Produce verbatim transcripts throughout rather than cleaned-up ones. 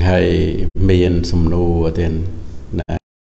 ហើយមានសំណួរទៀតណា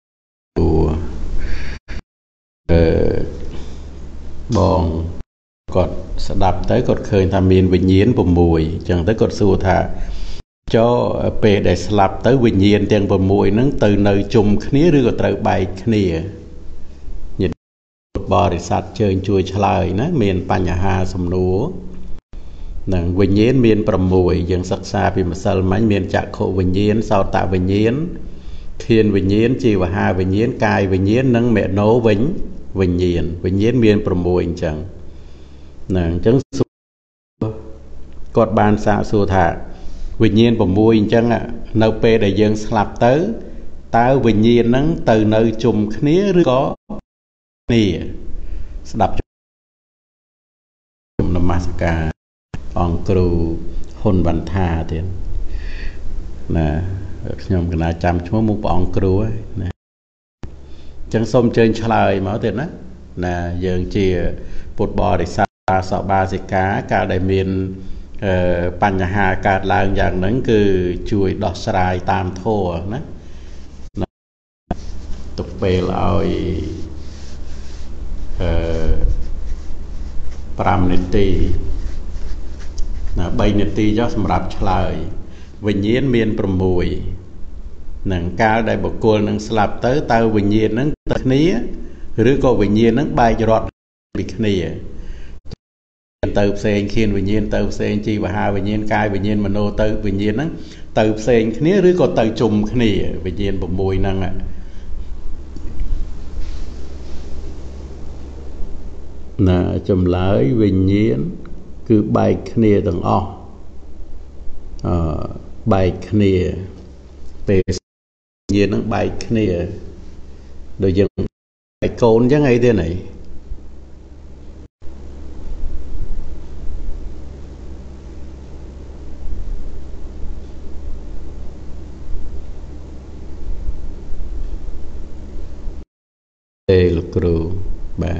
អឺបងគាត់ស្ដាប់ទៅគាត់ឃើញថាមានវិញ្ញាណ6អញ្ចឹងទៅគាត់សួរថាចុះពេលដែលស្លាប់ទៅវិញ្ញាណទាំង6ហ្នឹងទៅនៅជុំគ្នាឬក៏ត្រូវបែកគ្នាញាតិបរិស័ទជើញជួយឆ្លើយណាមានបញ្ហាសំណួរនឹងវិញ្ញាណមាន6យើងសិក្សាពីម្សិលមិញមានចក្ខុវិញ្ញាណសោតវិញ្ញាណធានវិញ្ញាណជីវហាវិញ្ញាណកាយវិញ្ញាណនិងមโนវិញវិញ្ញាណវិញ្ញាណមាន6អញ្ចឹងណាអញ្ចឹងគាត់បានសាកសួរថាវិញ្ញាណ6អញ្ចឹងនៅពេលដែលយើងស្លាប់ទៅតើវិញ្ញាណហ្នឹងទៅនៅជុំគ្នាឬក៏គ្នាស្ដាប់ជំនមស្ការអង្គគ្រូហ៊ុនវណ្ថាទៀតណាខ្ញុំកណាចាំឈ្មោះមុខព្រះអង្គគ្រូហើយណាអញ្ចឹងសូមអញ្ជើញឆ្លើយមកទៀតណាណាយើងជាពុទ្ធបរិស័ទសបាសិកាកាលដែលមានបញ្ហាកើតឡើងយ៉ាងហ្នឹងគឺជួយដោះស្រាយតាមធម៌ណាទុកពេលឲ្យអឺ5នាទីណា3នាទីចុះសម្រាប់ឆ្លើយវិញ្ញាណមាន6នឹងកាលដែលបុគ្គលនឹងស្លាប់ទៅតើវិញ្ញាណនឹងទៅគ្នាឬក៏វិញ្ញាណនឹងបែករត់ពីគ្នាទៅផ្សេងខៀនវិញ្ញាណទៅផ្សេងជីវហាវិញ្ញាណកាយវិញ្ញាណមโนទៅវិញ្ញាណហ្នឹងទៅផ្សេងគ្នាឬក៏ទៅជុំគ្នាវិញ្ញាណ6ហ្នឹងណាចម្លើយវិញ្ញាណគឺបែកគ្នាទាំងអស់អឺបែកគ្នាពេលវិញ្ញាណហ្នឹងបែកគ្នាដូចយើងបែកកូនអញ្ចឹងអីទេណៃទេលោកគ្រូបាទ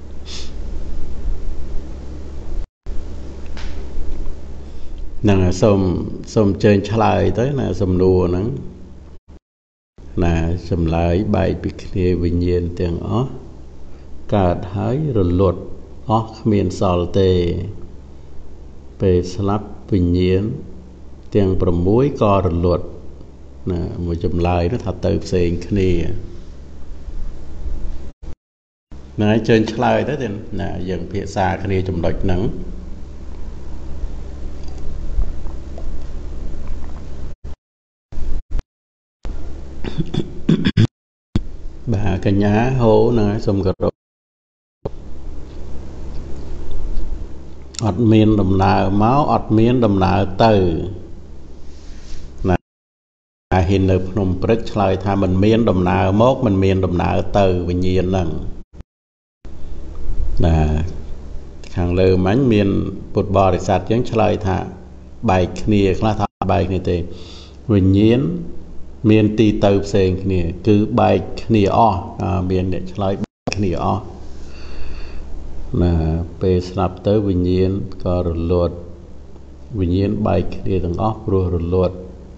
ហ្នឹងសូមសូមអញ្ជើញឆ្លើយទៅណាសំណួរហ្នឹងណាចម្លើយបែកពីគ្នាវិញ្ញាណទាំងអស់កើតហើយរលត់អស់គ្មានសល់ទេពេលស្លាប់វិញ្ញាណទាំង6ក៏រលត់ណាមួយចម្លើយនោះថាទៅផ្សេងគ្នាណាអញ្ជើញឆ្លើយទៅណាយើងភាសាគ្នាចំណុចហ្នឹងបាទកញ្ញាហូណាសូមគោរពអត់មានដំណើរមកអត់មានដំណើរទៅណាហ៊ាននៅភ្នំព្រឹកឆ្លើយថាមិនមានដំណើរមកមិនមានដំណើរទៅវិញ្ញាណហ្នឹងណាខាងលើមិញមានពុទ្ធបរិស័ទយើងឆ្លើយថាបែកគ្នាខ្លះថាបែកគ្នាទេវិញ្ញាណមានទីទៅផ្សេងគ្នាគឺបែកគ្នាអស់មានអ្នកឆ្លើយបែកគ្នាអស់ណាពេលស្លាប់ទៅវិញ្ញាណក៏រលត់វិញ្ញាណបែកគ្នាទាំងអស់ព្រោះរលត់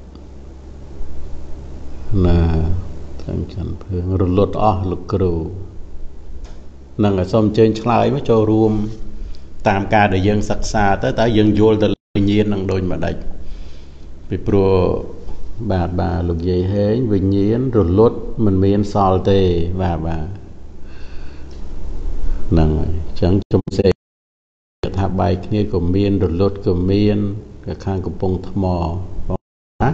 ណាទាំងច័ន្ទភឿងរលត់អស់លោកគ្រូនឹងសូមអញ្ជើញឆ្លើយមកចូលរួមតាមការដែលយើងសិក្សាទៅតើយើងយល់ទៅវិញ្ញាណនឹងដូចម្ដេចពីព្រោះបាទបាទលោកយាយហេងវិញ្ញាណរលត់មិនមានសល់ទេបាទបាទហ្នឹងហើយអញ្ចឹងជំសេថាបែកគ្នាក៏មានរលត់ក៏មានខាងកំពង់ថ្មណា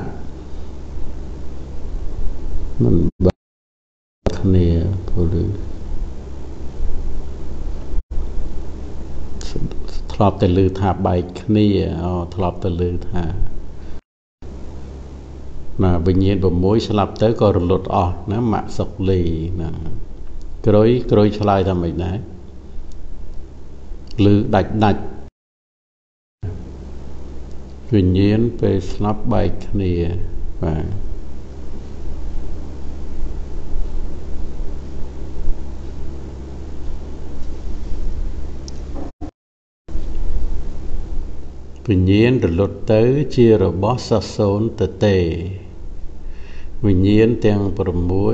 មិនបែកគ្នាពលឺធ្លាប់តែឮថាបែកគ្នាអូធ្លាប់តែឮថាណាវិញ្ញាណ6ស្លាប់ទៅក៏រលត់អស់ណាម៉ាក់សុកលីណាក្រួយក្រួយឆ្លើយថាម៉េចដែរឮដាច់ដាច់វិញ្ញាណពេលស្លាប់បែកគ្នាបាទวิญญาณรลดเตอจีระบอสโซนเตเตวิญญาณเตียงประมวย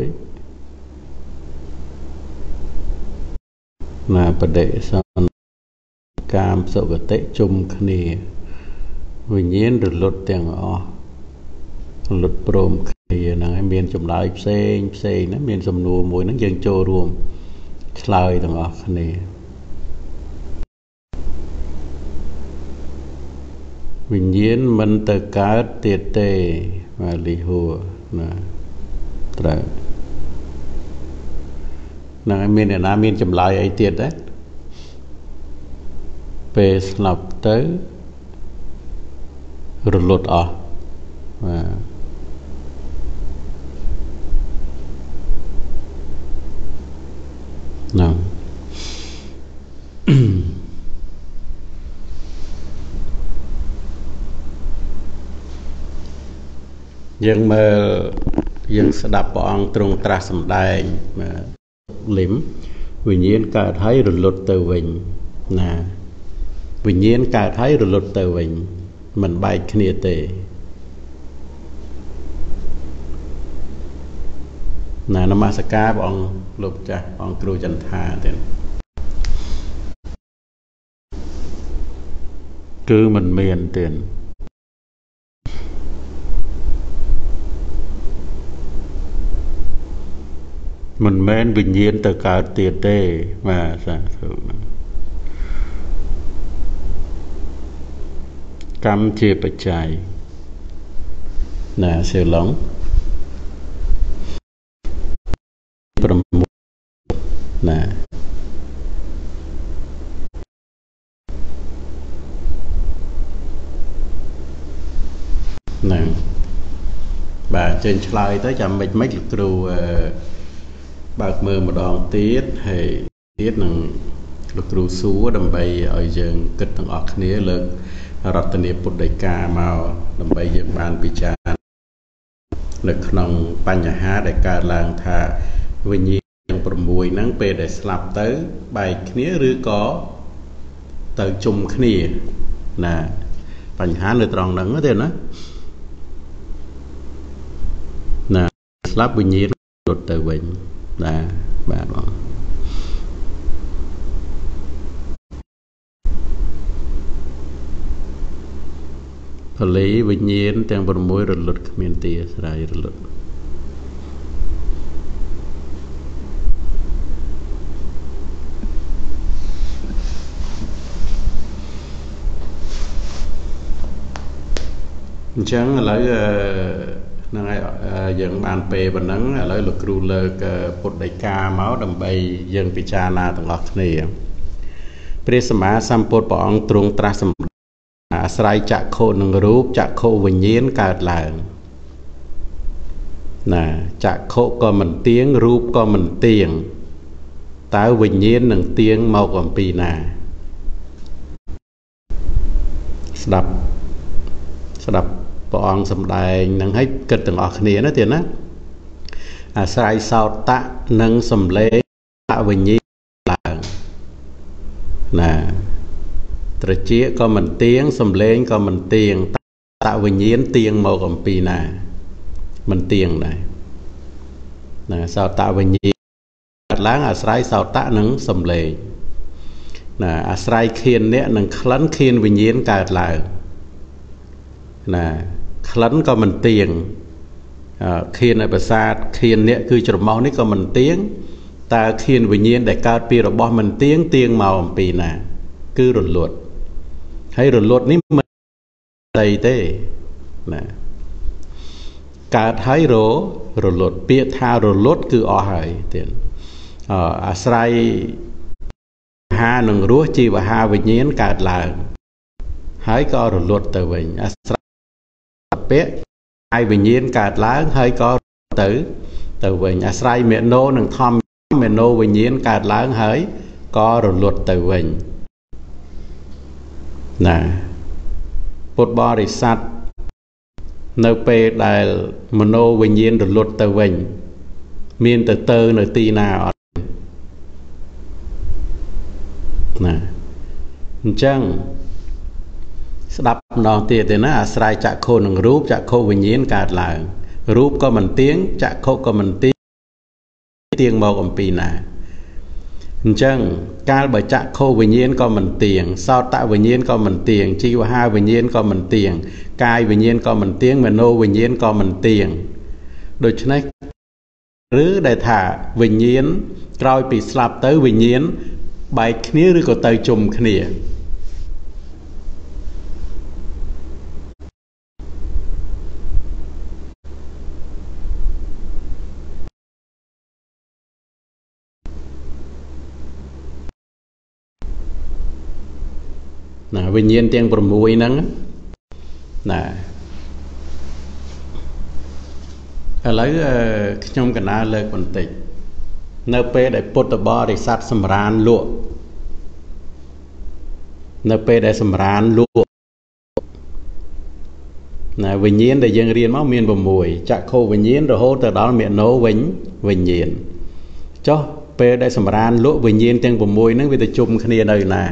มาประเดชนกามสกเตจุมคณีวิญญาณรลดเตียงอ๋อรลดโปรมคณีนะเมียนจำลายเซงเซงนะเมียนสำนูมวยนั่งยังโจรวมชลายต่างอ๋อคณีวิญญาณมันตะการเตเตมาลิหัวนะตระนั่งเมียนน้ำเมียนจำลายไอเตียดได้เปสลับเตอรุลดอ่ะนั่งยังมายังสดับปองตรงตราสำได้มาหลิมวิญญาณการให้รุลดเตวิญนะวิญญาณการให้รุลดเตวิญมันใบคเนียเตนะนมัสการปองลูกจ้ะปองครูจันทาเต็นคือมันเมียนเต็นมันแม้นวิญญาณตะการเตียเต้มาสาธุกรรมเจปัจจัยนะเสียหลงประมุขนะนะบ่าเจนชลายtới chậm mịch mấy lực cừu bạc mơ một đòn tiết hay tiết năng lực cừu sú đầm bay ở dương kịch thằng ọc nia lựcรัตเนียปุตติกามาดำไปยังบานปิจารในขนมปัญหาได้การลางทาวิญญาณประมวยนั่งเปรได้สลับเต๋อใบเนี้ยหรือก็เต๋อจุ่มเนี้ยนะปัญหาในตรองนั้นก็เท่านะนะสลับวิญญาณหลุดเต๋อวิญนะแบบว่าผลิวิญญาณแต่งบรมวยรลุดขมิ้นตีสลายรลุดจังอะไรนั่งไอ้ยังบานเปย์บนนั้นอะไรหลุดครูเลิกปุตติกาเมาส์ดำใบยังปิจานาต่างหลักนี่เปรียสมาสัมปปองตรงตราสมอาศัยจักโคหนึ่งรูปจักโควิญญาณเกิดหลังนะจักโคก็มันเตียงรูปก็มันเตียงตาวิญญาณหนึ่งเตียงมากกว่าปีนาสดับสดับปองสำได้นั่งให้เกิดต่างออกเนียนะเตียนะอาศัยสาวตะนั่งสำเร็จตาวิญญาณหลังนะตระเจี๊ยก็มันเตียงสำเร็จก็มันเตียงตะวิญญาณเตียงมากกว่าปีนามันเตียงได้นะสาวตะวิญญาณล้างอาศัยสาวตะหนังสำเร็จนะอาศัยเคียนเนี่ยหนังคลั้นเคียนวิญญาณเกิดหลังนะคลั้นก็มันเตียงเคียนในประสาทเคียนเนี่ยคือจมเมานี่ก็มันเตียงแต่เคียนวิญญาณได้เกิดปีระบอบมันเตียงเตียงเมาปีนาคือหลุดหลุดให้หลุดหลุดนี่มันใจเต้นะการให้โรหลุดหลุดเปียทาหลุดหลุดคืออ๋อหายเตียนอาศัยหาหนึ่งรู้จีว่าหาวิญญาณการลางหายก็หลุดหลุดตัวเองอาศัยเปียให้วิญญาณการล้างให้ก็tửตัวเองอาศัยเมโนหนึ่งทอมเมโนวิญญาณการล้างหายก็หลุดหลุดตัวเองนะปุตบริษัทในเปรได้มโนวิญญาณหลุดหลุดตัวเองมีนแต่เตอในตีนานะจังดับนองเตียแต่นะอาศัยจักโคหนึ่งรูปจักโควิญญาณการหลังรูปก็มันเตียงจักโคก็มันเตียงเตียงบอกอมปีนาจังการบจักโควิญญาณก็มันเตียงเศร้าตะวิญญาณก็มันเตียงชีวหาวิญญาณก็มันเตียงกายวิญญาณก็มันเตียงมโนวิญญาณก็มันเตียงโดยฉะนั้นหรือได้ถ่าวิญญาณกลายปีสลับเตยวิญญาณใบขนี้หรือก็เตยจุ่มขนี้นะวิญญาณเตียงประมวยนั้นนะอะไรขยมกันนาเลิกคนติเนเปได้ปุตตบอได้สัตว์สมรานลุ่เนเปได้สมรานลุ่นะวิญญาณได้ยังเรียนมาเมียนประมวยจะโควิญญาณเราโหแต่ดอเมียนโนวิญวิญญาณจ้าเปได้สมรานลุ่วิญญาณเตียงประมวยนั้นวิตจุ่มขณีเลยนะ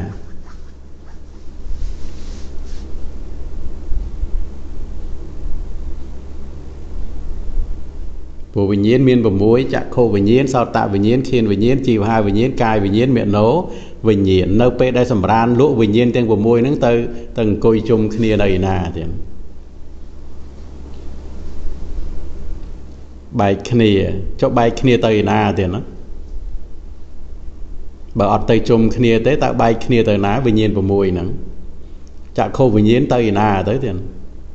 ผู้วิญญาณมีนบ่มวยจะโควิญญาณสาวตะวิญญาณเขียนวิญญาณจีวหาวิญญาณกายวิญญาณเมียโนวิญญาณเนเปได้สำราญลุวิญญาณเตียงบ่มวยนั่งเตยตั้งกุยจุ่มขณีใดนาเตียนใบขณีเจ้าใบขณีเตยนาเตียนนะบ่อดเตยจุ่มขณีเตยตะใบขณีเตยนาวิญญาณบ่มวยนั่งจะโควิญญาณเตยนาเตยเตียน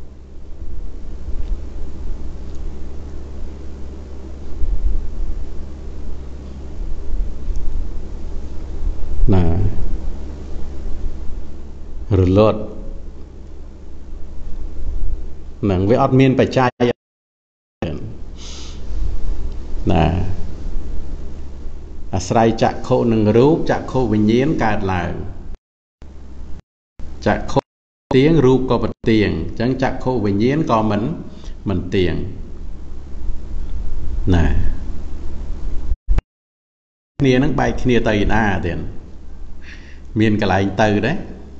นะหรือลดหนังวิออดเมียนไปใจนะอาศัยจักโคหนึ่งรูปจักโควิญญาณการหลังจักโคเตียงรูปก็เป็นเตียงจังจักโควิญญาณก็เหมือนมันเตียงนะเนี่ยนั่งใบเนี่ยตีหน้าเตียนเมียนกับไหลตือđấy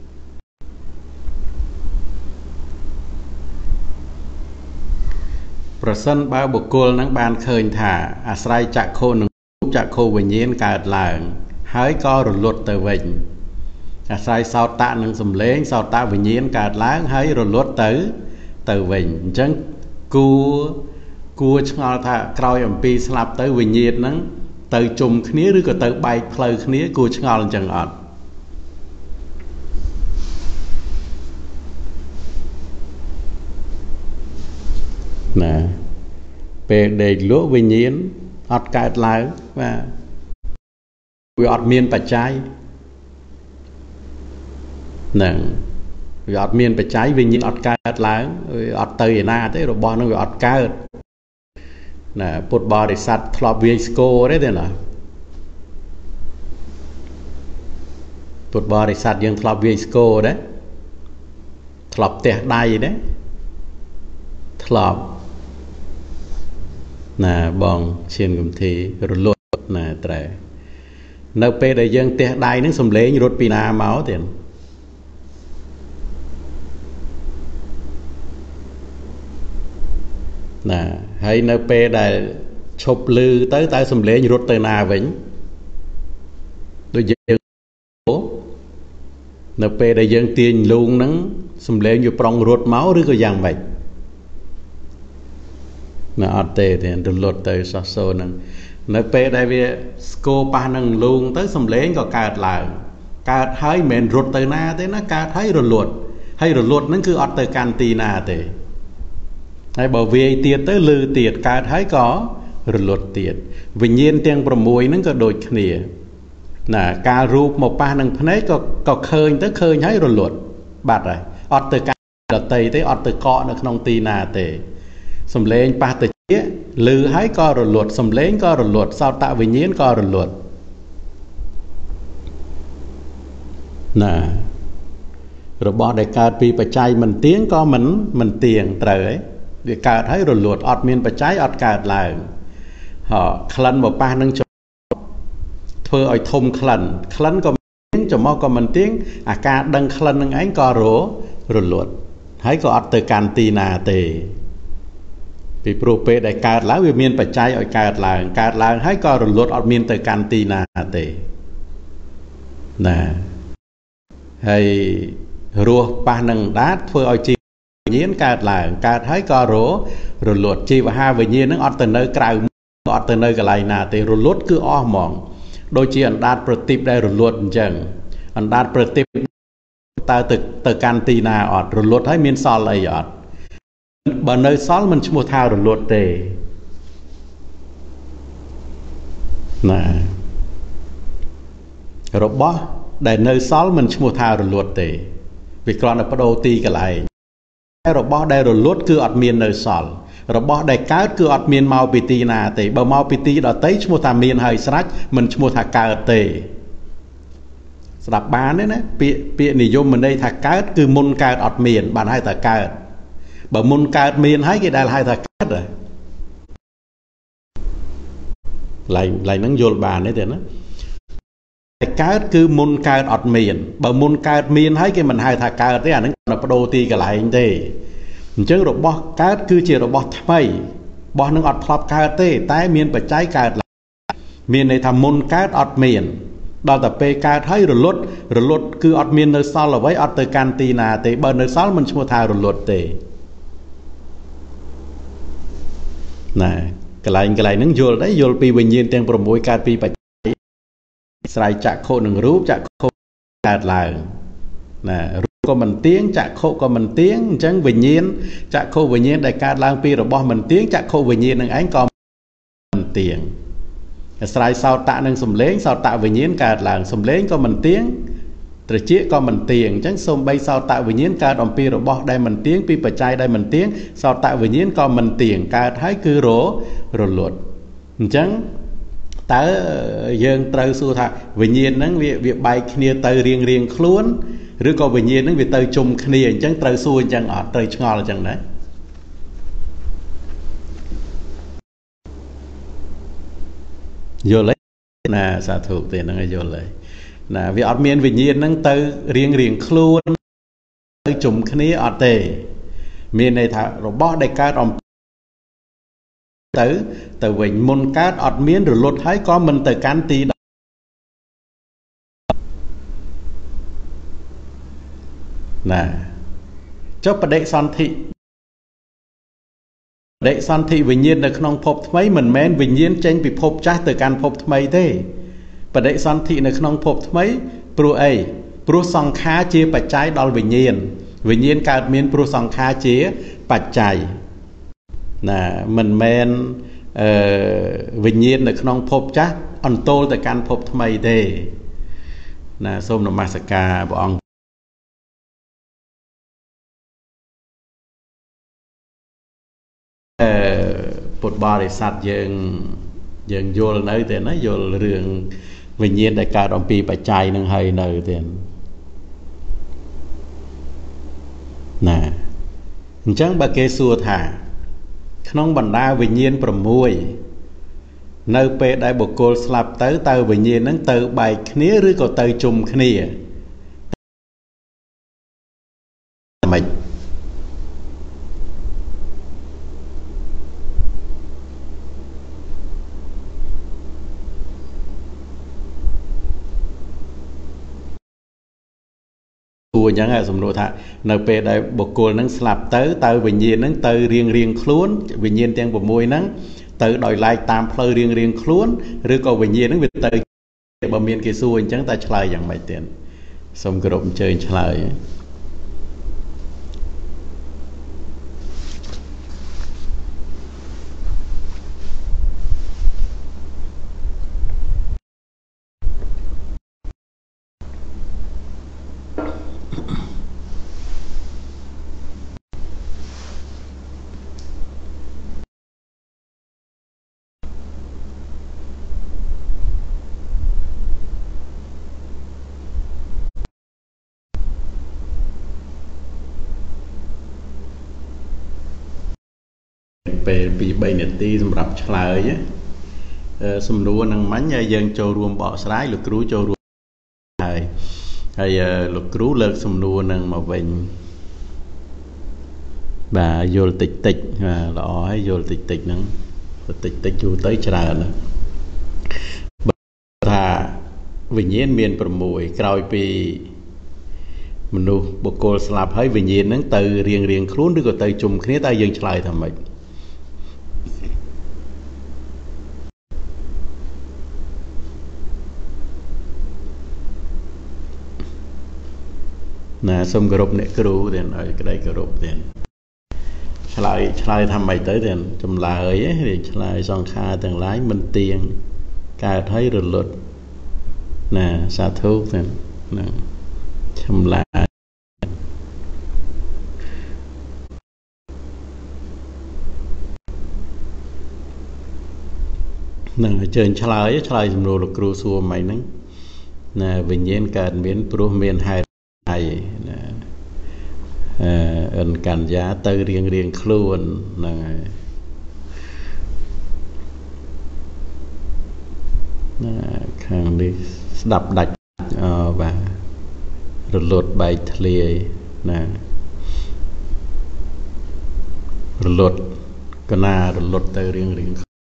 ประสันบ่าวบุกโกลนังบานเคยถ่าอาศัยจักโคหนึ่งจักโควิญญาณการหลังหายก็หลุดเตวิญอาศัยสาวตะหนึ่งสมเลงสาวตะวิญญาณการหลังหายหลุดเตอเตวิญจังกูกูชงอท่ากรอยอัมพีสลับเตวิญญาณนั้นเตยจุ่มขนี้หรือก็เตยใบเพลย์ขนี้กูชงอจังอดนะเป็นเด็กลุ้วิญญาณอดกาดแล้วว่าวิอดเมียนปัจจัยหนึ่งวิอดเมียนปัจจัยวิญญาณอดกาดแล้วอดเตยหน้าที่เราบอกนั่งวิอดกาดนะปุตบริษัททลอบเวสโก้ได้เดี๋ยวนะปุตบริษัทยังทลอบเวสโก้ได้ทลอบเตะได้ได้ทลอบนะบองเชียนกุมทีรถลดนะแต่เนเปได้ยังเตะได้นึกสมเลงรถปีนาเมาเตียนนะให้เนเปได้ชบลือเต้ยเต้ยสมเลงรถเตยนาวิ่งโดยยังเนเปได้ยังเตียนลุงนั้นสมเลงอยู่ปรองรถเมาหรือก็ยังไงนะอัดเตะเตียนรถเตยซาโซนังเนเปได้เวสโกปานังลุงเต้ยสมเลงก็การหลังการให้เมนรถเตยนาเต้นะการให้รถหลดให้รถหลดนั่นคืออัดเตยการตีนาเตให้บอกเวียเตียเตลือเตียการให้ก็รถหลดเตียวิญญาณเตียงประมวยนั่นก็โดยเนียนะการรูปหมกปานังพนัยก็ก็เคยเต้เคยให้รถหลดบาดอะไรอัดเตยการเตยเต้อัดเตยเกาะในขนมตีนาเตสมเลงปาเตยลือให้ก็รถหลดสมเลงก็รถหลดสาวตะวิญญาณก็รถหลดนะระบอบในการปีปัจจัยมันเตียงก็มันมันเตียงเตยเดี๋ยวการให้รถหลดอดเมียนปัจจัยอดการหลังหอคลันบอกปานังจเธอไอ้ทมคลันคลันก็เตียงจะมอก็มันเตียงอาการดังคลันนังไอ้ก็รู้ rụt lụt hãy có ọt từ can tì nà tề vì pro pê đại cát lá vì miền bạch trái ở cát làng cát làng hãy có rụt lụt ọt miền từ can tì nà tề nè hay rùa ba nâng đát phơi ở chi nhiên cát làng cát hãy có rổ rụt lụt chi và hai về nhiên nó ọt từ nơi cào ọt từ nơi cái này nà tề rụt lụt cứ o mỏng đôi chi anh đát pro tip đây rụt lụt chẳng anh đát pro tip ta từ từ can tì nà ọt rụt lụt hãy miền sol lại ọt bà nơi sol mình mua thao rụt lụt tề nè rồi bó để nơi sol mình mua thao rụt lụt tề vì còn là bắt đầu tì cái này rồi bó đây rụt lụt cứ ọt miền nơi sol rồi bó đây cá cứ ọt miền mau bị tì nà tề bà mau bị tì đó tới mua thà miền hơi sạch mình mua thà cá tề đập bán đấy nè bị bị niệm dùng mình đây thà cá cứ môn cá ọt miền bạn hai thà cá bởi môn cá miền hay cái đây là hai thà cá rồi lại lại nắng vô bàn đấy thì nó cá cứ môn cá ọt miền bởi môn cá miền hay cái mình hai thà cá đấy à nó là đô ti cái lại anh thế chứ rồi bỏ cá cứ chỉ rồi bỏ thay bỏ nó ọt flop cá thế tái miền phải trái cá lại miền này thầm môn cá ọt miền đó là pe cá thấy rồi lót rồi lót cứ ọt miền nơi sau là với ọt từ can tì nà tề bờ nơi sau mình mua thao rồi lót tề nè cái này cái này nướng vô đấy vô pi bình nhiên tên pro môi cá pi bạch sài chạc khô nướng rúp chạc khô cát là nè rúp có mình tiếng chạc khô có mình tiếng chẳng bình nhiên chạc khô bình nhiên đại cát lang pi rồi bỏ mình tiếng chạc khô bình nhiên nướng ánh còn mình tiếng sài sao tạ nâng sum lén sao tạ bình nhiên cát là sum lén có mình tiếng rồi chia có mình tiếng chẳng xôm bay sao tạ bình nhiên cát đồng pi rồi bỏ đây mình tiếng pi bạch trai đây mình tiếng sao tạ bình nhiên có mình tiếng cát thấy cứ rổ rồi lột chẳng tới dương trâu xu thà bình nhiên nó việc việc bay kia tới riêng riêng luôn rồi có bình nhiên nó việc tới chung kia chẳng trâu xu chẳng ở tới ngon là chẳng đấy vô lấy nè xả thuộc thì nó vô lấy nè vì ở miền bình nhiên nó tới riêng riêng luôn tới chung kia ở tề miền này thà rồi bỏ đây cá đồng tới từ vịnh môn cát ọt miến rồi lột thấy có mình từ can tì đó nè cho bà đệ son thị đệ son thị vinh nhiên được nông phộp mấy mình men vinh nhiên tranh bị phộp trái từ can phộp mấy thế bà đệ son thị được nông phộp mấy pro ấy pro song khá chia bà trái đo vinh nhiên vinh nhiên cát miến pro song khá chia bà trái nè mình men vinh nhiên được nông phộp chắc on tô từ can phộp mấy thế nè xôm nó masaka bọn bột bò để sạch dường dường vô là nơi thì nó vô là rừng vinh nhiên đại ca đồng pi bạch chay nâng hơi nơi thì nè chẳng bà kê xua thả không bằng đa vinh nhiên bầm mùi nơi bê đại bộ cô slap tới tàu vinh nhiên nâng từ bài khía rưới có từ chùm khía mình tua chẳng ai sầm nô thà nơi pe đại bộ cô nâng slap tới tàu vinh nhiên nâng từ riêng riêng luôn vinh nhiên tiếng bộ mùi nâng từ đòi lại tam phơi riêng riêng luôn rưới có vinh nhiên nâng việc từ bờ miền kia xuôi chẳng ta trả lời dạng mấy tiền xong cái động chơi trả lời về bị bệnh nhiệt ti sầm rập trời nhé sầm đua năng mánh dân châu ruộng bỏ sái lục rú châu ruộng hay hay lục rú lợt sầm đua năng mà bệnh bà vô tịch tịch và lọ hay vô tịch tịch nó tịch tịch vô tới chờ nữa thà vinh nhiên miền bờ mùi còi pi mình nu bộ cô slap hay vinh nhiên nó từ riêng riêng khốn đứa có từ chùm khía ta dừng lại thầm mệt nè xong cái rộp này cái rú thì ở cái đây cái rộp thì lại lại thăm mày tới thì chùm lại ấy thì lại xong kha từng lái minh tiền cả thấy rồi luật nè xa thuốc thì nè chùm lại nè chơi chơi chơi chùm đồ là cừu xua mày nè nè bình nhiên cả miền pro miền hai này ẩn cảnh giá từ riêng riêng luôn là khang đi đập đạch và rồi lột bài thề nè rồi lột cái na rồi lột từ riêng riêng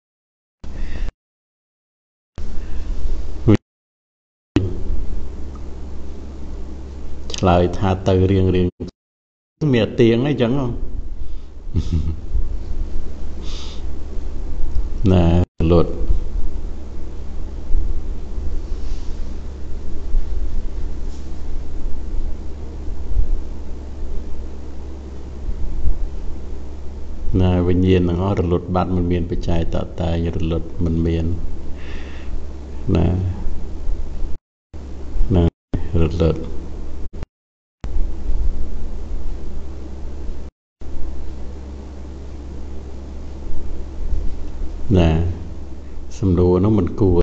lời tha từ riêng riêng miệt tiếng ấy chẳng không nè luật nè bình nhiên là nó luật bắt mình miền phải chạy tạo tài như luật mình miền nè nè luật nè xâm đùa nó mình cùa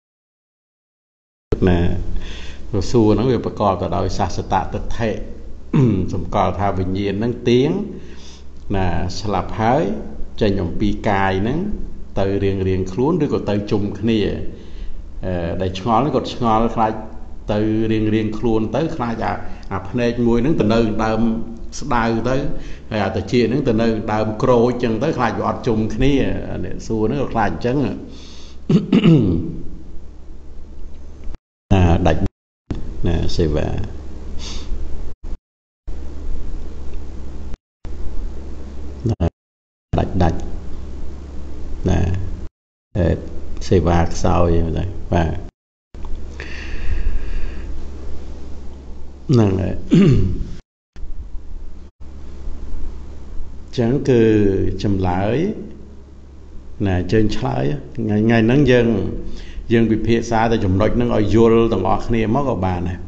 nè rồi xua nó vềประกอบกับដោយសាសតតថេសម្គាល់ថាវិញ្ញាណនឹងទៀងណាស្លាប់ហើយចេញអំពីកាយហ្នឹងទៅរៀងរៀងខ្លួនឬក៏ទៅជុំគ្នាអឺដែលឆ្ងល់គាត់ឆ្ងល់ខ្លាចទៅរៀងរៀងខ្លួនទៅខ្លាចអាអាភ្នែកមួយហ្នឹងទៅនៅដើមស្ដៅទៅហើយអាតាជាហ្នឹងទៅនៅដើមក្រូចចឹងទៅខ្លាចវាអត់ជុំគ្នានេះសួរហ្នឹងក៏ខ្លាចអញ្ចឹងណាដាច់ណាសេវាណាដាច់ដាច់ណាសេវាខ្សោយទៅបាទហ្នឹងហើយchẳng cứ chầm lại nè trên trái ngày ngày nắng dân dân bị phía xa tại chùm đôi nắng ở vô tầng ở kia mất ở bà này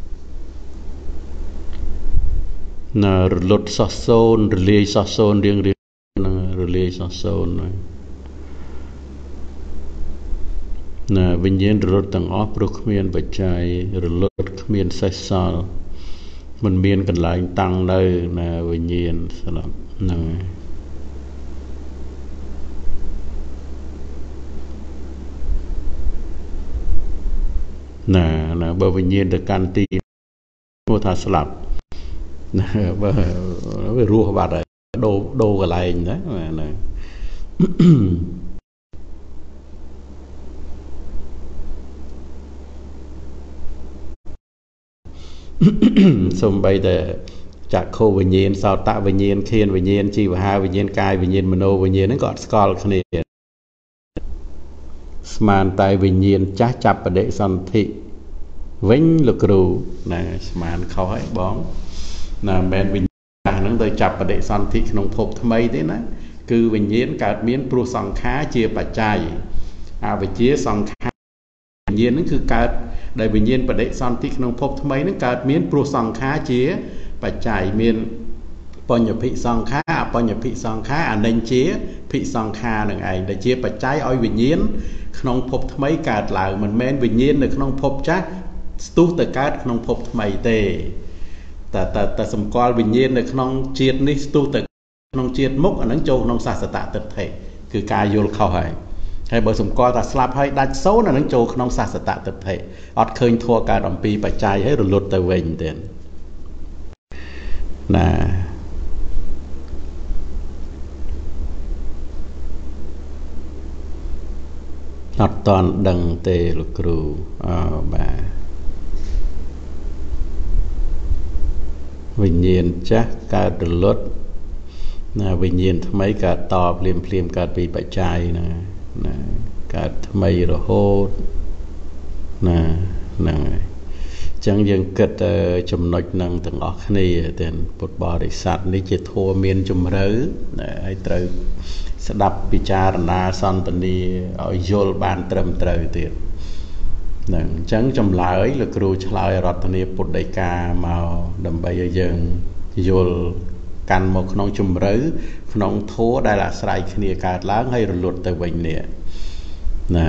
nè lột sọ xôn rì sọ xôn riêng riêng rì sọ xôn này nè vinh nhiên lột tầng ở pro miền bạch trai lột miền say sal mình miền cần lại tăng đây nè vinh nhiên sao nè nè nè bờ vinh nhiên được can ti mua thà sập nè bờ nó về rùa bạt rồi đồ đồ cái này đấy nè xong bây giờ chặt khô vinh nhiên sao tạ vinh nhiên khiên vinh nhiên chi và hai vinh nhiên cai vinh nhiên mano vinh nhiên nó gọi skull này sman tay vinh nhiên chắc chập và để son thị vĩnh lực rù nè sman khói bóng nè bên vinh nhiên nó tới chập và để son thị nông phộp tham ấy thế nè cứ vinh nhiên cả miếng pro song khá chia bạch trai à về chia song khá vinh nhiên nó cứ cả đại vinh nhiên và để son thị nông phộp tham ấy nó cả miếng pro song khá chia và chạy miền bọn nhập thị song khá bọn nhập thị song khá à nên chế thị song khá là ngày để chia và trái oi vinh nhiên không phộp mấy cả là mình men vinh nhiên được không phộp chắc tu từ cát không phộp mày tề ta ta ta sầm coi vinh nhiên được không triệt ní tu từ không triệt mốc ở nắng châu không sạch sạch tạ tập thể cứ cài vô khâu hay hay bởi sầm coi ta slap hay đặt xấu là nắng châu không sạch sạch tạ tập thể ọt khơi thua cả đồng pi và chạy hết rồi lột từ về tiền nè អត់តន់ដឹងទេលោកគ្រូអឺបាទវិញ្ញាណចាស់កើតរលត់ណាវិញ្ញាណថ្មីកើតតភ្លាមភ្លាមកើតពីបច្ច័យណាណាកើតថ្មីរហូតណាហ្នឹងហើយអញ្ចឹងយើងគិតចំណុចហ្នឹងទាំងអស់គ្នាទាំងពុទ្ធបរិស័ទនេះជាធម៌មានជំរឿហើយត្រូវស្ដាប់ពិចារណាសន្ទនាឲ្យយល់បានត្រឹមត្រូវទៀតហ្នឹងអញ្ចឹងចម្លើយលោកគ្រូឆ្លើយរតនាពុទ្ធដីកាមកដើម្បីឲ្យយើងយល់កាន់មកក្នុងជំរឿក្នុងធម៌ដែលអាស្រ័យគ្នាកើតឡើងហើយរលត់ទៅវិញនេះណា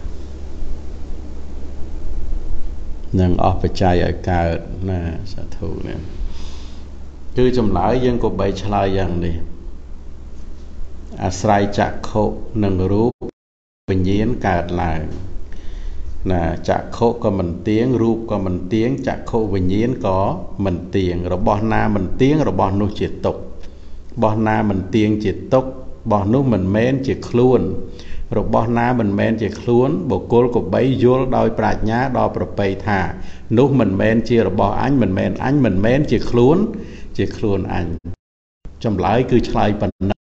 នឹងអស់បច្ច័យឲ្យកើតណាសាធុនេះគឺចម្លើយយើងក៏បីឆ្លើយយ៉ាងនេះអាស្រ័យចក្ខុនិងរូបវិញ្ញាណកើតឡើងណាចក្ខុក៏មិនទៀងរូបក៏មិនទៀងចក្ខុវិញ្ញាណក៏មិនទៀងរបស់ណាមិនទៀងរបស់នោះជាទុក្ខរបស់ណាមិនទៀងជាទុក្ខរបស់នោះមិនមែនជាខ្លួនរបស់ណាមិនមែនជាខ្លួនបុគ្គលក៏បីយល់ដោយប្រាជ្ញាដល់ប្រពៃថានោះមិនមែនជារបស់អញមិនមែនអញមិនមែនជាខ្លួនជាខ្លួនអញចម្លើយគឺឆ្លើយប៉ុណ្ណឹង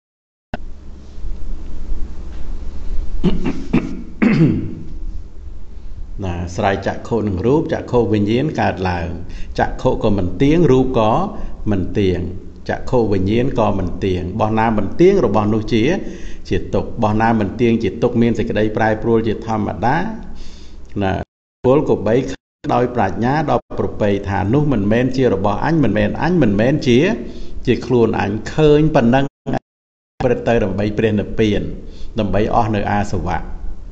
ណាស្រ័យចក្ខុនឹងរូបចក្ខុវិញ្ញាណកើតឡើងចក្ខុក៏មិនទៀងរូបក៏មិនទៀងចក្ខុវិញ្ញាណក៏មិនទៀងរបស់ណាមិនទៀងរបស់នោះជាជាទុក្ខរបស់ណាមិនទៀងជាទុក្ខមានសេចក្តីប្រែប្រួលជាធម្មតាណាពលក៏បីដោយប្រាជ្ញាដល់ប្រពៃថានោះមិនមែនជារបស់អញមិនមែនអញមិនមែនជាជាខ្លួនអញឃើញប៉ុណ្ណឹងព្រឹត្តទៅដើម្បីព្រះនិព្វានដើម្បីអស់នៅអាសវៈ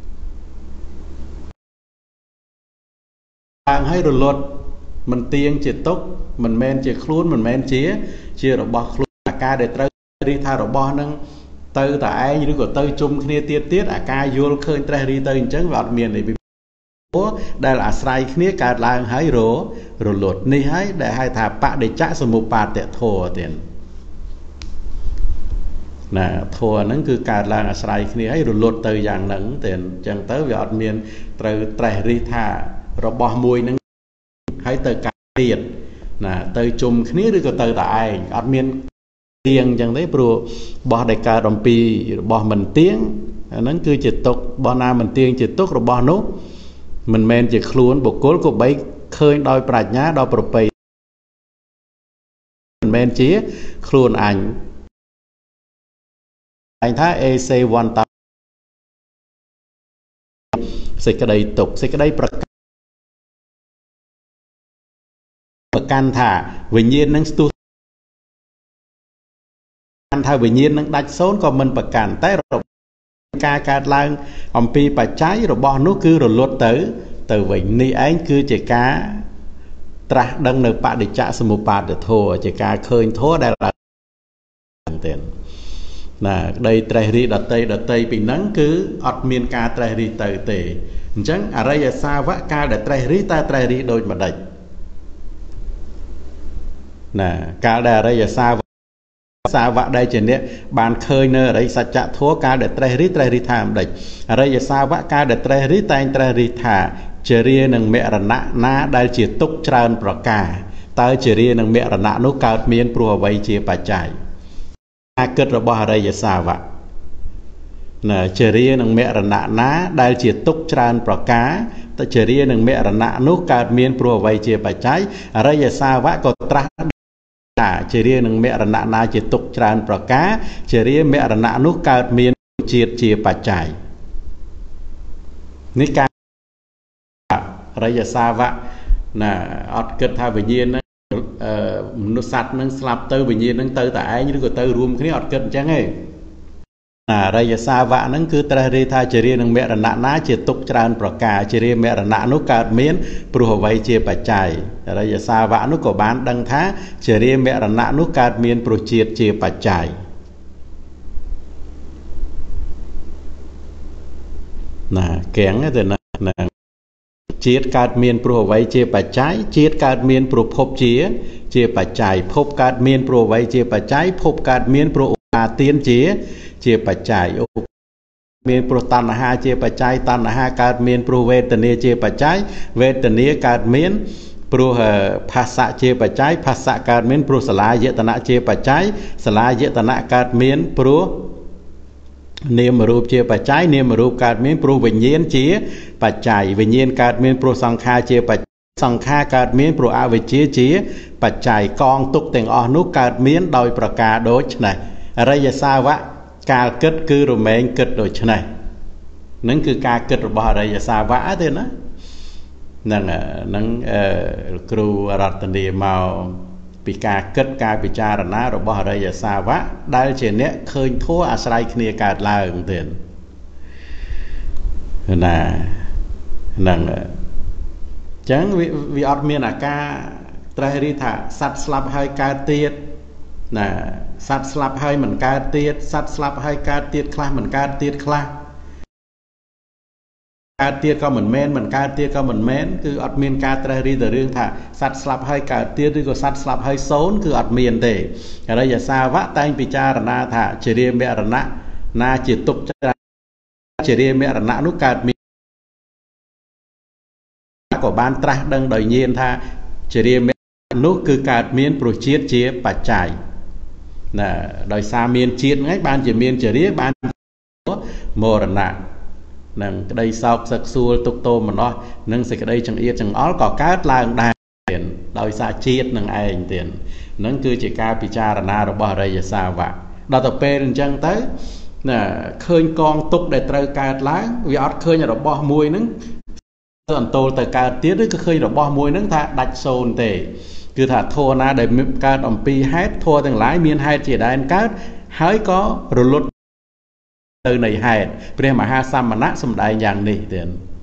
ឡើងឲ្យរលត់មិនទៀងជាទុក្ខមិនមែនជាខ្លួនមិនមែនជាជារបស់ខ្លួនអាការដែលត្រូវរិះថារបស់នឹងទៅតែឯងឬក៏ទៅជុំគ្នាទៀតទៀតអាការយល់ឃើញត្រេះរីទៅអញ្ចឹងវាអត់មានទេពីព្រោះដែលអាស្រ័យគ្នាកើតឡើងហើយររលត់នេះហើយដែលហៅថាបដិច្ចសមុបាទធម៌ទៀតណាធម៌ហ្នឹងគឺកើតឡើងអាស្រ័យគ្នាហើយរលត់ទៅយ៉ាងហ្នឹងតែអញ្ចឹងទៅវាអត់មានត្រូវត្រេះរិះថារបស់មួយហ្នឹងហើយទៅកើតទៀតណាទៅជុំគ្នាឬក៏ទៅតែឯងអត់មានទៀងអញ្ចឹងទេព្រោះរបស់ដែលកើតអំពីរបស់មិនទៀងអាហ្នឹងគឺជាទុក្ខរបស់ណាមិនទៀងជាទុក្ខរបស់នោះមិនមែនជាខ្លួនបុគ្គលក៏បីឃើញដោយប្រាជ្ញាដល់ប្រពៃមិនមែនជាខ្លួនអញឯងថាអេសេវន្តសេចក្តីទុក្ខសេចក្តីប្រកាន់ថាវិញ្ញាណនឹងស្ទុះថាវិញ្ញាណនឹងដាច់សូន្យក៏មិនប្រកាន់តែការកើតឡើងអំពីបច្ច័យរបស់នោះគឺរលត់ទៅទៅវិញនេះឯងគឺជាការត្រាស់ដឹងនៅបដិច្ចសមុបាទធម៌ជាការឃើញធម៌ដែលទៅណាក្តីត្រេះរិះដតីដតីពីហ្នឹងគឺអត់មានការត្រេះរិះទៅទេអញ្ចឹងអរិយសាវកកាលដែលត្រេះរិះតើត្រេះរិះដូចម្ដេចណាកាលដែលអរិយសាវកសាវកដែលជាអ្នកបានឃើញនៅអរិយសច្ចធម៌កាលដែលត្រេះរិះត្រេះរិះថាម្ដេចអរិយសាវកកាលដែលត្រេះរិះតែងត្រេះរិះថាជារានឹងមរណៈណាដែលជាទុក្ខច្រើនប្រការតើជារានឹងមរណៈនោះកើតមានព្រោះអ្វីជាបច្ច័យការគិតរបស់អរិយសាវកណាជារានឹងមរណៈណាដែលជាទុក្ខច្រើនប្រការតើជារានឹងមរណៈនោះកើតមានព្រោះអ្វីជាបច្ច័យអរិយសាវកក៏ត្រាស់ជារានឹងមរណៈណាជាទុក្ខច្រើនប្រការជារាមរណៈនោះកើតមានជាតិជាបច្ច័យនេះការអរិយសាវកណាអត់គិតថាវិញ្ញាណហ្នឹងមនុស្សសត្វហ្នឹងស្លាប់ទៅវិញ្ញាណហ្នឹងទៅតែឯងឬក៏ទៅរួមគ្នាអត់គិតអញ្ចឹងទេណាអរិយសាវកហ្នឹងគឺត្រេះរិះថាជារានឹងមរណៈណាជាទុក្ខច្រើនប្រការជារាមរណៈនោះកើតមានព្រោះអ្វីជាបច្ច័យអរិយសាវកនោះក៏បានដឹងថាជារាមរណៈនោះកើតមានព្រោះជាតិជាបច្ច័យណាកៀងទៅណាជាតិកើតមានព្រោះអ្វីជាបច្ច័យជាតិកើតមានព្រោះភពជាជាបច្ច័យភពកើតមានព្រោះអ្វីជាបច្ច័យភពកើតមានព្រោះឧបាទានជាជាបច្ច័យ miền pro tan hà chia bạch trái tan hà cát miền pro về tận nia chia bạch trái về tận nia cát miền proภาษาchia bạch trái ภาษา cát miền proสลายเยตนะ chia bạch trái สลายเยตนะ cát miền pro เนียมรูป chia bạch trái เนียมรูป cát miền pro วิญญาณ chia ปัจจัย วิญญาณ cát miền pro สังขาร chia ปัจสังขาร cát miền pro อวิชชา chia ปัจจัยกองตุกแต่งออกนุก cát miền โดยประกาศโดยไหนอริยสาวะการเกิดคือรูเมงเกิดโดยไหนนั่นคือการเกิดរបស់อริยสาวะទេណាนั่นนั่นครูรัตนีมาពីការគិតការពិចារណារបស់អរិយសាវកដែលជាអ្នកឃើញធម៌អាស្រ័យគ្នាកើតឡើងទៀតណាហ្នឹងអញ្ចឹងវាអត់មានអាការត្រេះរិះថាសត្វស្លាប់ហើយកើតទៀតណាសត្វស្លាប់ហើយមិនកើតទៀតសត្វស្លាប់ហើយកើតទៀតខ្លះមិនកើតទៀតខ្លះកើតទៀតក៏មិនមែនមិនកើតទៀតក៏មិនមែនគឺអត់មានការត្រេះរិះទៅរឿងថាសត្វស្លាប់ហើយកើតទៀតឬក៏សត្វស្លាប់ហើយសូន្យគឺអត់មានទេអរិយសាវកតែងពិចារណាថាជារាមរណៈណាជាទុក្ខជារាមរណៈនោះកើតមានក៏បានត្រាស់ដឹងដោយញាណថាជារាមនោះគឺកើតមានព្រោះជាតិជាបច្ច័យណាដោយសារមានជាតិហ្នឹងបានជាមានជារាបានមរណៈនឹងក្តីសោកសឹកសួលទុកទោមនោះនឹងសេចក្តីចង្អៀតចង្អល់ក៏កើតឡើងដែរទៀតដោយសារជាតិនឹងឯងទៀតនឹងគឺជាការពិចារណារបស់អរិយសាវកដល់ទៅពេលអញ្ចឹងទៅណាឃើញកងទុកដែលត្រូវកើតឡើងវាអត់ឃើញរបស់មួយហ្នឹងអន្តោលទៅកើតទៀតឬក៏ឃើញរបស់មួយហ្នឹងថាដាច់សូន្យទេគឺថាធម៌ណាដែលកើតអំពីហេតុធម៌ទាំងឡាយមានហេតុជាដែនកើតហើយក៏រលត់ទៅនៃហេតុព្រះមហាសមណៈសម្ដែងយ៉ាងនេះទៀត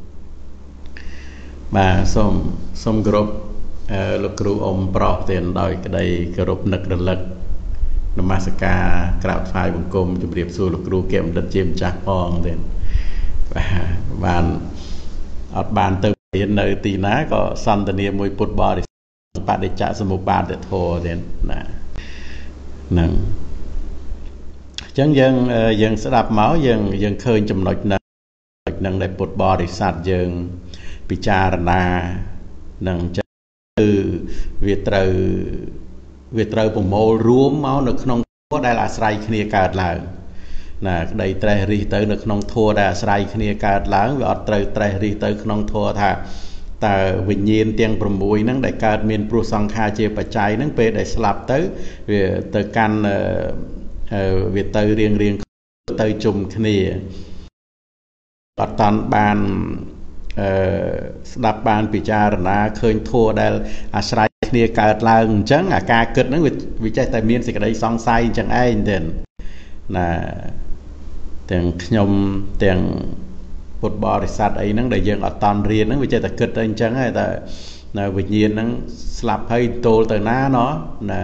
បាទសូមសូមគោរពលោកគ្រូអ៊ំប្រុសទៀតដោយក្តីគោរពនឹករលឹកនមស្ការក្រាបថ្វាយបង្គំជម្រាបសួរលោកគ្រូគែមដិតជាម្ចាស់ផងទៀតបាទបានអត់បានទៅរៀននៅទីណាក៏សន្ទនាមួយពុទ្ធបរិស័ទបដិច្ចសមុបាទធម៌ទៀតណាហ្នឹងអញ្ចឹងយើងយើងស្ដាប់មកយើងយើងឃើញចំណុចហ្នឹងចំណុចហ្នឹងដែលពុទ្ធបរិស័ទយើងពិចារណានឹងអញ្ចឹងគឺវាត្រូវវាត្រូវប្រមូលរួមមកនៅក្នុងធម៌ដែលអាស្រ័យគ្នាកើតឡើងណាក្តីត្រេះរិះទៅនៅក្នុងធម៌ដែលអាស្រ័យគ្នាកើតឡើងវាអត់ត្រូវត្រេះរិះទៅក្នុងធម៌ថាតើវិញ្ញាណទាំងប្រាំមួយហ្នឹងដែលកើតមានព្រោះសង្ខារជាបច្ច័យហ្នឹងពេលដែលស្លាប់ទៅវាទៅកាន់វាទៅរៀងរៀងទៅជុំគ្នាអត់តាន់បានអឺស្ដាប់បានពិចារណាឃើញធัวដែលអាស្រ័យគ្នាកើតឡើងអញ្ចឹងអាការគិតហ្នឹងវាចេះតែមានសេចក្តីសង្ស័យអញ្ចឹងឯងទេណាទាំងខ្ញុំទាំងពុទ្ធបរិស័ទអីហ្នឹងដែលយើងអត់តាន់រៀនហ្នឹងវាចេះតែគិតទៅអញ្ចឹងហើយតែវិញ្ញាណហ្នឹងស្លាប់ហើយទោលទៅណាណោះណា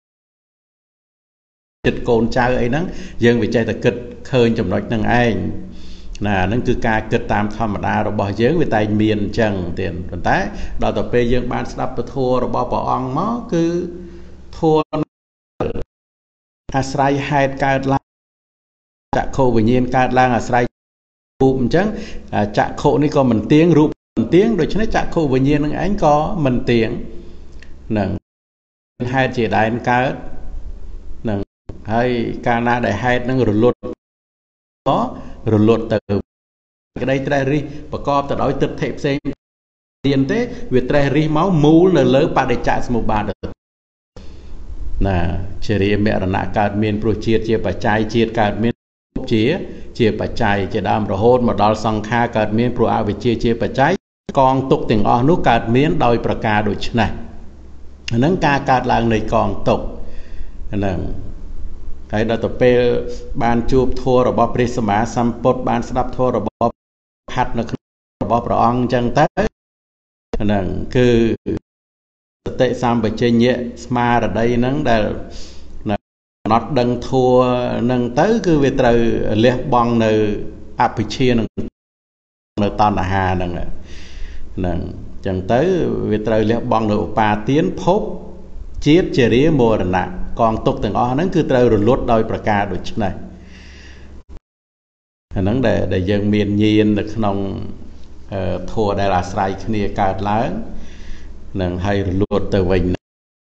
ចិត្តកូនចៅអីហ្នឹងយើងវាចេះតែគិតឃើញចំណុចហ្នឹងឯងណាហ្នឹងគឺការគិតតាមធម្មតារបស់យើងវាតែងមានអញ្ចឹងទៀតប៉ុន្តែដល់ទៅពេលយើងបានស្ដាប់ពធរបស់ព្រះអង្គមកគឺធម៌អាស្រ័យហេតុកើតឡើងចក្ខុវិញ្ញាណកើតឡើងអាស្រ័យរូបអញ្ចឹងចក្ខុនេះក៏មិនទៀងរូបមិនទៀងដូច្នេះចក្ខុវិញ្ញាណនឹងឯងក៏មិនទៀងហ្នឹងហេតុជាដែនកើតហ្នឹងហើយកាលណាដែលហេតុនឹងរលត់ក៏រលត់ទៅក្តីត្រេះរិះប្រកបទៅដោយទិដ្ឋិផ្សេងទៀតទេវាត្រេះរិះមកមូលនៅលើបដិច្ចសមុបាទណាជារាមរណៈកើតមានព្រោះជាតិជាបច្ច័យជាតិកើតមានជាជាបច្ច័យជាដើមរហូតមកដល់សង្ខារកើតមានព្រោះអវិជ្ជាជាបច្ច័យកងទុកទាំងអស់នោះកើតមានដោយប្រការដូចនេះហ្នឹងការកើតឡើងនៃកងទុកហ្នឹងហើយដល់ទៅពេលបានជួបធម៌របស់ព្រះសម្មាសម្ពុទ្ធបានស្ដាប់ធម៌របស់ផាត់នៅក្នុងរបស់ព្រះអង្គអញ្ចឹងទៅហ្នឹងគឺសតិសម្បជញ្ញៈស្មារតីហ្នឹងដែលណត់ដឹងធัวនឹងទៅគឺវាត្រូវលះបង់នៅអភិជានឹងនៅតណ្ហាហ្នឹងហ្នឹងអញ្ចឹងទៅវាត្រូវលះបង់នៅឧបាទានភពជាតិជារាមរណៈកងទុកទាំងអស់ហ្នឹងគឺត្រូវរលត់ដោយប្រការដូចនេះ nắng để để dân miền nhiên được nông thua đây là sai kia cả lớn nâng hay luật từ mình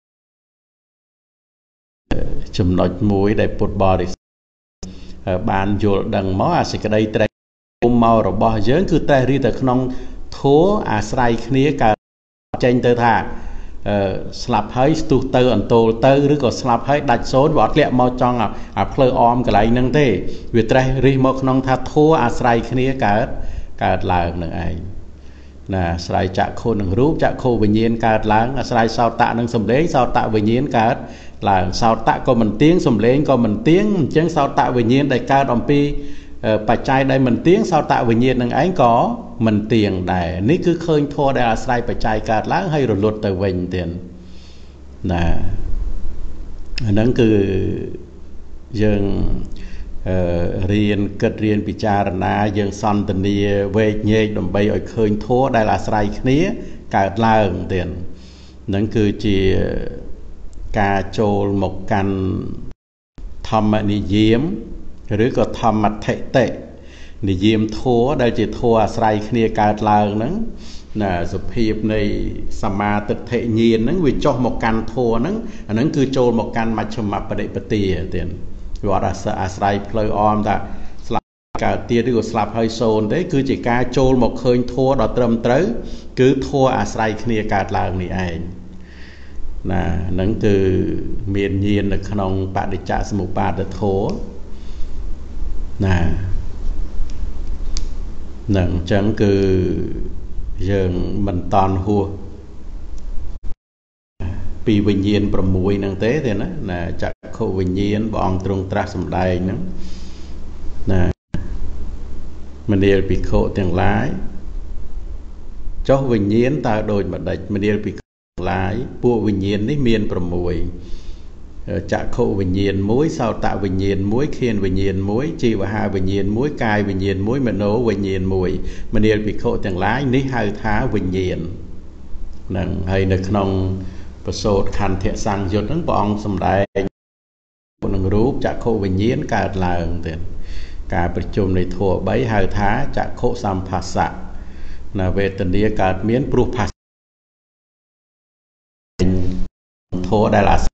chùm nói mũi để bột bò để bàn vô đằng máu à sẽ cái đây trai màu rồi bò dớn cứ trai đi từ nông thua à sai kia cả trên tơ thà slap hơi tu tơ ẩn tô tơឬក៏ slap ហើយដាច់សូនបើអត់លាក់មកចង់អាផ្លូវអមកន្លែងហ្នឹងទេវាត្រេះរិះមកក្នុងថាធัวអាស្រ័យគ្នាកើតកើតឡើងនឹងឯងណាអាស្រ័យចក្ខុនឹងរូបចក្ខុវិញ្ញាណកើតឡើងអាស្រ័យសោតៈនឹងសម្លេងសោតៈវិញ្ញាណកើតឡើងសោតៈក៏មិនទៀងសម្លេងក៏មិនទៀងអញ្ចឹងសោតៈវិញ្ញាណដែលកើតអំពីបច្ច័យដែលមិនទៀងសោតៈវិញ្ញាណនឹងឯងក៏មិនទៀងដែរនេះគឺឃើញធัวដែលអាស្រ័យបច្ច័យកើតឡើងហើយរលត់ទៅវិញទៀតណាអាហ្នឹងគឺយើងរៀនគិតរៀនពិចារណាយើងសន្ទនាវែកញែកដើម្បីឲ្យឃើញធัวដែលអាស្រ័យគ្នាកើតឡើងទៀតហ្នឹងគឺជាការចូលមកកាន់ធម្មនិយមឬក៏ធម្មថិតិនិយមធัวដែលជាធัวអាស្រ័យគ្នាកើតឡើងហ្នឹងណាសុភាពនៃសមាទិដ្ឋិញាណហ្នឹងវាចុះមកកាន់ធัวហ្នឹងអាហ្នឹងគឺចូលមកកាន់មជ្ឈមបដិបទាទៀតវាអត់អាស្រ័យផ្លូវអមថាស្លាប់កើតទៀតឬក៏ស្លាប់ហើយសូន្យទេគឺជាការចូលមកឃើញធัวដ៏ត្រឹមត្រូវគឺធัวអាស្រ័យគ្នាកើតឡើងនេះឯងណាហ្នឹងគឺមានញាណនៅក្នុងបដិច្ចសមុបាទធัวណានឹងអញ្ចឹងគឺយើងមិនតន់ហួសពីវិញ្ញាណ6ហ្នឹងទេទេណាណាចក្ខុវិញ្ញាណព្រះអង្គទ្រង់ត្រាស់សម្ដែងហ្នឹងណាមនាលភិក្ខុទាំងឡាយចុះវិញ្ញាណតើដូចម្ដេចមនាលភិក្ខុទាំងឡាយពួកវិញ្ញាណនេះមាន6ចក្ខុវិញ្ញាណមួយសោតវិញ្ញាណមួយឃានវិញ្ញាណមួយជីវហាវិញ្ញាណមួយកាយវិញ្ញាណមួយមโนវិញ្ញាណមួយមនាលភិក្ខុទាំងឡាយនេះហៅថាវិញ្ញាណហ្នឹងហើយនៅក្នុងបសោតខន្ធៈសង្យុត្តហ្នឹងព្រះអង្គសម្ដែងនឹងរូបចក្ខុវិញ្ញាណកើតឡើងទៀតការប្រជុំនៃធัว3ហៅថាចក្ខុសម្ភាសៈណាវេទនាកើតមានព្រោះភាសធัวដែលអា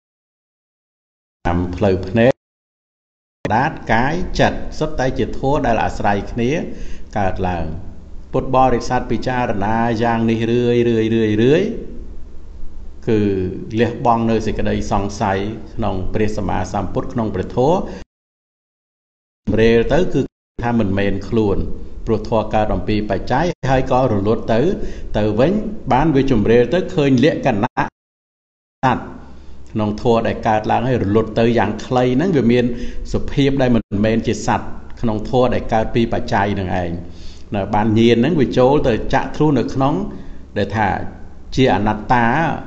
តាមផ្លូវភ្នែកដាតកាយចិត្តសុទ្ធតែជាធัวដែលអាស្រ័យគ្នាកើតឡើងពុទ្ធបរិស័ទពិចារណាយ៉ាងនេះរឿយរឿយរឿយរឿយគឺលះបង់នៅសេចក្តីសង្ស័យក្នុងព្រះសម្មាសម្ពុទ្ធក្នុងព្រះធម៌រេលទៅគឺថាមិនមែនខ្លួនព្រោះធម៌កើតអំពីបច្ច័យហើយក៏រលត់ទៅទៅវិញបានវាជំរេលទៅឃើញលក្ខណៈសត្វក្នុងធម៌ដែលកើតឡើងហើយរលត់ទៅយ៉ាងខ្លីហ្នឹងវាមានសុភាពដែលមិនមែនជាសត្វក្នុងធម៌ដែលកើតពីបច្ច័យនឹងឯងនៅបានញាណហ្នឹងវាចូលទៅចាក់ធ្លុះនៅក្នុងដែលថាជាអនត្តា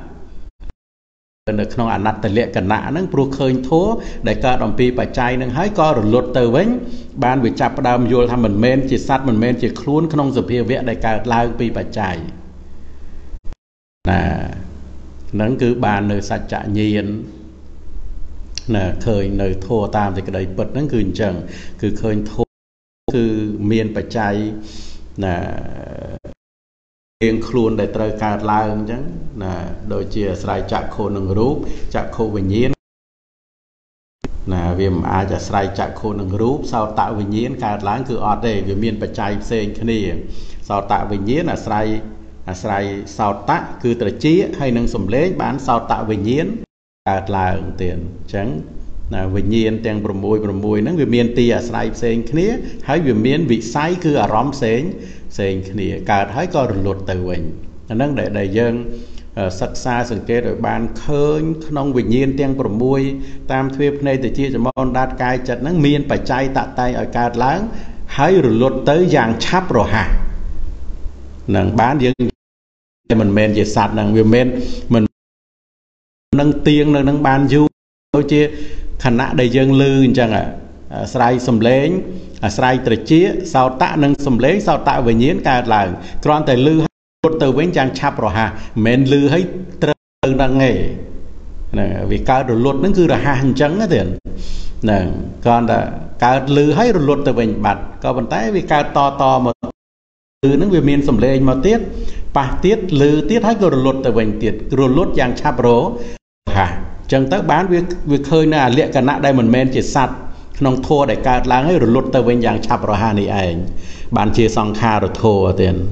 នៅក្នុងអនត្តលក្ខណៈហ្នឹងព្រោះឃើញធម៌ដែលកើតអំពីបច្ច័យហ្នឹងហើយក៏រលត់ទៅវិញបានវាចាប់ផ្ដើមយល់ថាមិនមែនជាសត្វមិនមែនជាខ្លួនក្នុងសភាវៈដែលកើតឡើងពីបច្ច័យណាហ្នឹងគឺបាននៅសច្ចញាណណាឃើញនៅធម៌តាមសេចក្តីពិតហ្នឹងគឺអញ្ចឹងគឺឃើញធម៌គឺមានបច្ច័យណារៀងខ្លួនដែលត្រូវកើតឡើងអញ្ចឹងណាដូចជាអាស្រ័យចក្ខុនឹងរូបចក្ខុវិញ្ញាណណាវាមិនអាចអាស្រ័យចក្ខុនឹងរូបសោតវិញ្ញាណកើតឡើងគឺអត់ទេវាមានបច្ច័យផ្សេងគ្នាសោតវិញ្ញាណអាស្រ័យអាស្រ័យសោតៈគឺត្រជាហើយនឹងសំឡេងបានសោតវិញ្ញាណកើតឡើងទៀតអញ្ចឹងណាវិញ្ញាណទាំង6 6ហ្នឹងវាមានទីអាស្រ័យផ្សេងគ្នាហើយវាមានវិស័យគឺអារម្មណ៍ផ្សេងផ្សេងគ្នាកើតហើយក៏រលត់ទៅវិញអាហ្នឹងដែលដែលយើងសិក្សាសង្កេតឲ្យបានឃើញក្នុងវិញ្ញាណទាំង6តាមទ្វេភ្នែកតិចចំអនដាតកាយចិត្តហ្នឹងមានបច្ច័យតតែងឲ្យកើតឡើងហើយរលត់ទៅយ៉ាងឆាប់រហ័សនឹងបានយើងមិនមែនជាសត្វហ្នឹងវាមិនមិននឹងទៀងនៅនឹងបានយូរដូចជាខណៈដែលយើងលឺអញ្ចឹងអាស្រ័យសំឡេងអាស្រ័យត្រជាសោតៈនិងសំឡេងសោតៈវិញ្ញាណកើតឡើងគ្រាន់តែលឺរត់ទៅវិញយ៉ាងឆាប់រហ័សមិនមែនលឺឲ្យត្រូវនឹងទេ vì cao rồi luật nó cứ là hàng trắng á tiền nè còn là cao lư hay rồi luật từ mình bật có vận tải vì cao to to mà lư nó vì miền sầm lê mà tiết ba tiết lư tiết hay rồi luật từ mình tiết rồi luật dạng chắp rố hả chẳng tới bán việc việc khơi nè liệt cả nạ đây mình men chỉ sạch nông thua để cao láng hay rồi luật từ mình dạng chắp rồi hà này ảnh bạn chia song kha rồi thua tiền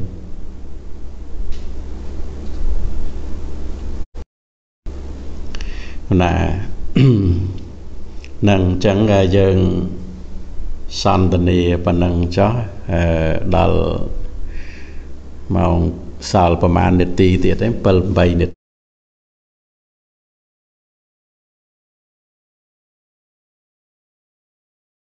nè nâng chẳng là dân sanh tình yêu và nâng cho đal mong salประมาณ นาที tiệt đấy bảy นาที